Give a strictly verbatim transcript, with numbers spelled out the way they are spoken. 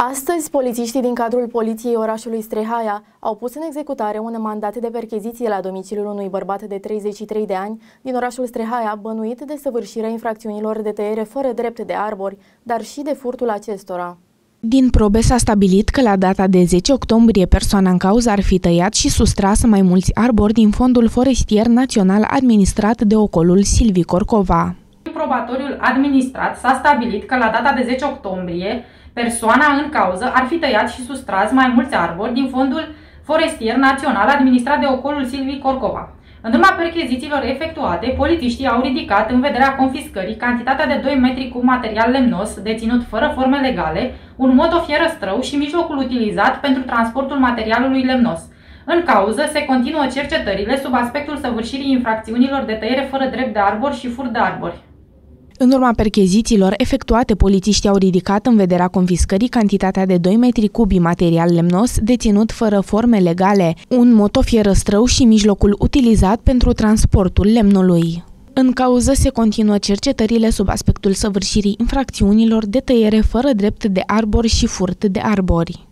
Astăzi, polițiștii din cadrul Poliției orașului Strehaia au pus în executare un mandat de percheziție la domiciliul unui bărbat de treizeci și trei de ani din orașul Strehaia, bănuit de săvârșirea infracțiunilor de tăiere fără drept de arbori, dar și de furtul acestora. Din probe s-a stabilit că la data de zece octombrie persoana în cauză ar fi tăiat și sustras mai mulți arbori din fondul forestier național administrat de ocolul Silvii Corcova. În probatoriul administrat s-a stabilit că la data de zece octombrie persoana în cauză ar fi tăiat și sustras mai mulți arbori din fondul forestier național administrat de ocolul Silvii Corcova. În urma perchezițiilor efectuate, polițiștii au ridicat în vederea confiscării cantitatea de doi metri cub material lemnos deținut fără forme legale, un motofierăstrău și mijlocul utilizat pentru transportul materialului lemnos. În cauză se continuă cercetările sub aspectul săvârșirii infracțiunilor de tăiere fără drept de arbori și furt de arbori. În urma perchezițiilor efectuate, polițiștii au ridicat în vederea confiscării cantitatea de doi metri cubi material lemnos deținut fără forme legale, un motofierăstrău și mijlocul utilizat pentru transportul lemnului. În cauză se continuă cercetările sub aspectul săvârșirii infracțiunilor de tăiere fără drept de arbori și furt de arbori.